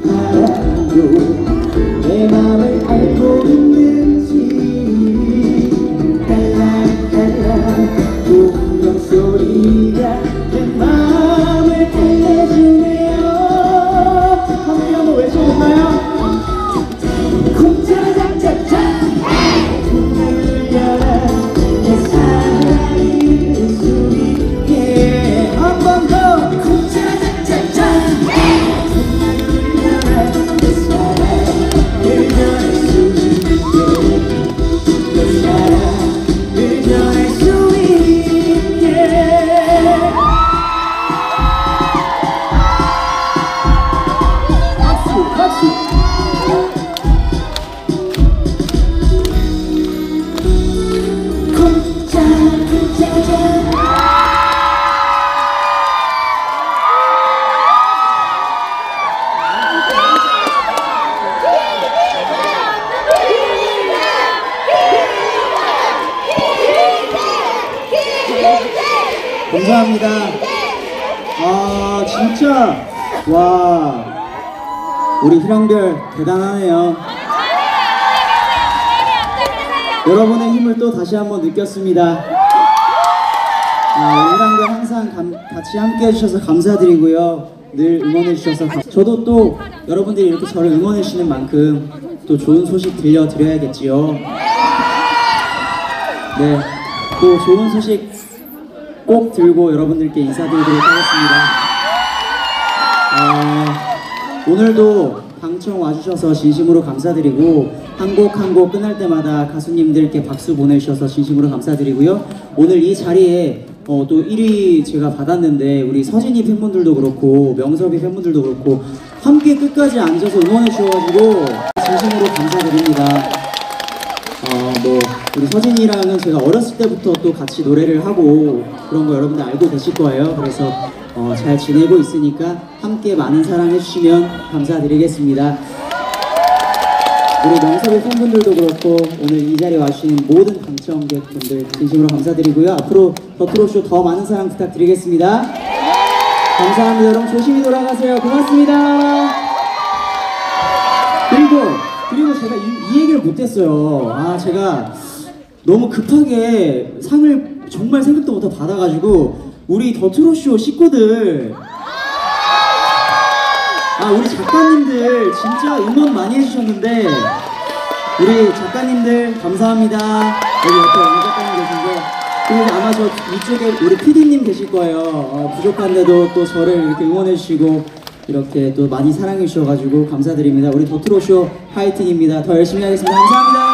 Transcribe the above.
알아요. 내 맘을 알고 있는지 달랑달랑 공명 소리가 내 맘을 달래주네요. 함께 한번 외쳐볼까요? 감사합니다. 아 진짜 와 우리 희랑별 대단하네요. 여러분의 힘을 또 다시 한번 느꼈습니다. 희랑별 항상 같이 함께 해주셔서 감사드리고요. 늘 응원해 주셔서 저도 또 여러분들이 이렇게 저를 응원해 주시는 만큼 또 좋은 소식 들려드려야겠지요. 네, 또 좋은 소식 꼭 들고 여러분들께 인사드리도록 하겠습니다. 오늘도 방청 와주셔서 진심으로 감사드리고 한 곡 한 곡 끝날 때마다 가수님들께 박수 보내주셔서 진심으로 감사드리고요. 오늘 이 자리에 또 1위 제가 받았는데 우리 서진이 팬분들도 그렇고 명섭이 팬분들도 그렇고 함께 끝까지 앉아서 응원해 주셔가지고 진심으로 감사드립니다. 뭐 우리 서진이랑은 제가 어렸을 때부터 또 같이 노래를 하고 그런 거 여러분들 알고 계실 거예요. 그래서 잘 지내고 있으니까 함께 많은 사랑 해주시면 감사드리겠습니다. 우리 명섭의 팬분들도 그렇고 오늘 이 자리에 와주신 모든 방청객분들 진심으로 감사드리고요. 앞으로 더트로쇼 더 많은 사랑 부탁드리겠습니다. 감사합니다. 여러분 조심히 돌아가세요. 고맙습니다. 그리고 제가 이 얘기를 못했어요. 제가 너무 급하게 상을 정말 생각도 못하고 받아가지고 우리 더트로쇼 식구들 우리 작가님들 진짜 응원 많이 해주셨는데 우리 작가님들 감사합니다. 여기 옆에 왕 작가님 계신데 그리고 아마 저 위쪽에 우리 PD님 계실 거예요. 부족한데도 또 저를 이렇게 응원해주시고 이렇게 또 많이 사랑해 주셔가지고 감사드립니다. 우리 더트로쇼 화이팅입니다. 더 열심히 하겠습니다. 감사합니다.